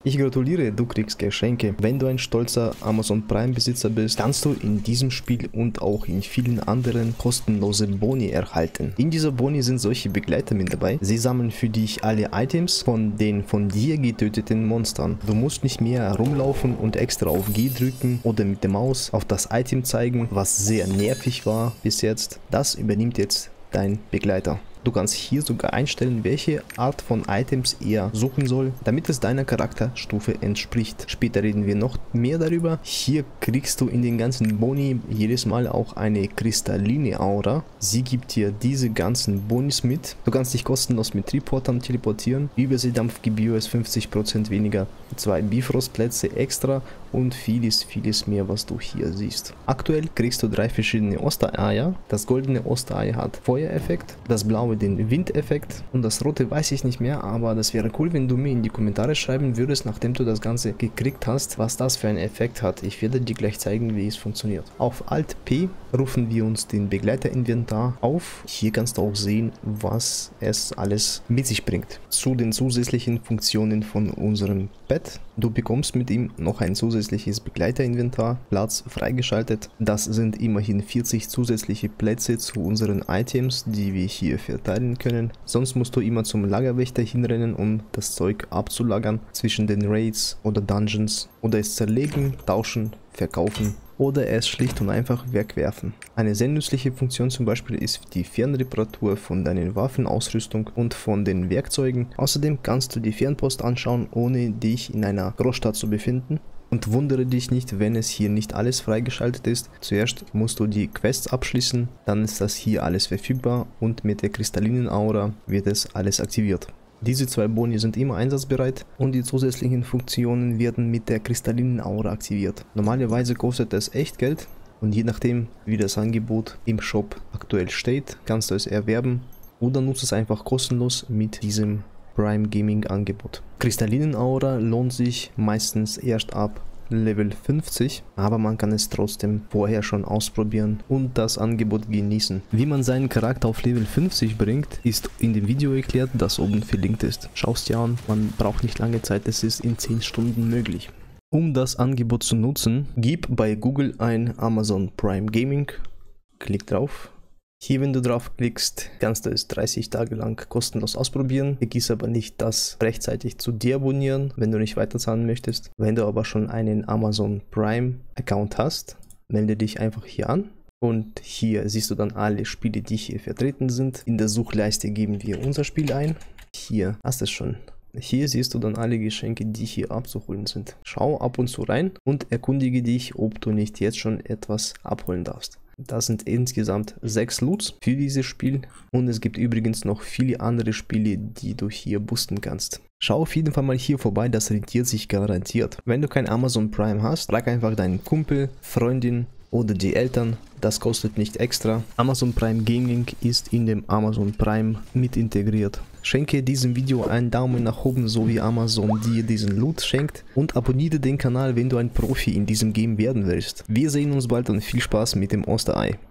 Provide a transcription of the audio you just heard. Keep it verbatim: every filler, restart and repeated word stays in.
Ich gratuliere, du kriegst Geschenke. Wenn du ein stolzer Amazon Prime Besitzer bist, kannst du in diesem Spiel und auch in vielen anderen kostenlose Boni erhalten. In dieser Boni sind solche Begleiter mit dabei. Sie sammeln für dich alle Items von den von dir getöteten Monstern. Du musst nicht mehr herumlaufen und extra auf G drücken oder mit der Maus auf das Item zeigen, was sehr nervig war bis jetzt. Das übernimmt jetzt dein Begleiter. Du kannst hier sogar einstellen, welche Art von Items er suchen soll, damit es deiner Charakterstufe entspricht. Später reden wir noch mehr darüber. Hier kriegst du in den ganzen Boni jedes Mal auch eine kristalline Aura. Sie gibt dir diese ganzen Bonis mit. Du kannst dich kostenlos mit Triportern teleportieren. Überseedampfgebühr ist fünfzig Prozent weniger, zwei Bifrostplätze extra und vieles, vieles mehr, was du hier siehst. Aktuell kriegst du drei verschiedene Ostereier. Das goldene Osterei hat Feuereffekt, das blaue den Windeffekt und das rote weiß ich nicht mehr, aber das wäre cool, wenn du mir in die Kommentare schreiben würdest, nachdem du das Ganze gekriegt hast, was das für einen Effekt hat. Ich werde dir gleich zeigen, wie es funktioniert. Auf Alt P rufen wir uns den Begleiterinventar auf. Hier kannst du auch sehen, was es alles mit sich bringt. Zu den zusätzlichen Funktionen von unserem Bett. Du bekommst mit ihm noch ein zusätzliches Begleiterinventar Platz freigeschaltet. Das sind immerhin vierzig zusätzliche Plätze zu unseren Items, die wir hier verteilen können. Sonst musst du immer zum Lagerwächter hinrennen, um das Zeug abzulagern zwischen den Raids oder Dungeons oder es zerlegen, tauschen, verkaufen oder es schlicht und einfach wegwerfen. Eine sehr nützliche Funktion zum Beispiel ist die Fernreparatur von deinen Waffenausrüstung und von den Werkzeugen. Außerdem kannst du die Fernpost anschauen, ohne dich in einer Großstadt zu befinden. Und wundere dich nicht, wenn es hier nicht alles freigeschaltet ist. Zuerst musst du die Quests abschließen, dann ist das hier alles verfügbar und mit der kristallinen Aura wird es alles aktiviert. Diese zwei Boni sind immer einsatzbereit und die zusätzlichen Funktionen werden mit der kristallinen Aura aktiviert. Normalerweise kostet es echt Geld und je nachdem, wie das Angebot im Shop aktuell steht, kannst du es erwerben oder nutzt es einfach kostenlos mit diesem Prime Gaming Angebot. Kristallinen Aura lohnt sich meistens erst ab Level fünfzig, aber man kann es trotzdem vorher schon ausprobieren und das Angebot genießen. Wie man seinen Charakter auf Level fünfzig bringt, ist in dem Video erklärt, das oben verlinkt ist. Schau es dir an, man braucht nicht lange Zeit, es ist in zehn Stunden möglich. Um das Angebot zu nutzen, gib bei Google ein Amazon Prime Gaming, klick drauf. Hier, wenn du drauf klickst, kannst du es dreißig Tage lang kostenlos ausprobieren. Vergiss aber nicht, das rechtzeitig zu deabonnieren, wenn du nicht weiterzahlen möchtest. Wenn du aber schon einen Amazon Prime Account hast, melde dich einfach hier an. Und hier siehst du dann alle Spiele, die hier vertreten sind. In der Suchleiste geben wir unser Spiel ein. Hier hast du es schon. Hier siehst du dann alle Geschenke, die hier abzuholen sind. Schau ab und zu rein und erkundige dich, ob du nicht jetzt schon etwas abholen darfst. Das sind insgesamt sechs Loots für dieses Spiel und es gibt übrigens noch viele andere Spiele, die du hier boosten kannst. Schau auf jeden Fall mal hier vorbei, das rentiert sich garantiert. Wenn du kein Amazon Prime hast, frag einfach deinen Kumpel, Freundin oder die Eltern, das kostet nicht extra. Amazon Prime Gaming ist in dem Amazon Prime mit integriert. Schenke diesem Video einen Daumen nach oben, so wie Amazon dir diesen Loot schenkt und abonniere den Kanal, wenn du ein Profi in diesem Game werden willst. Wir sehen uns bald und viel Spaß mit dem Osterei.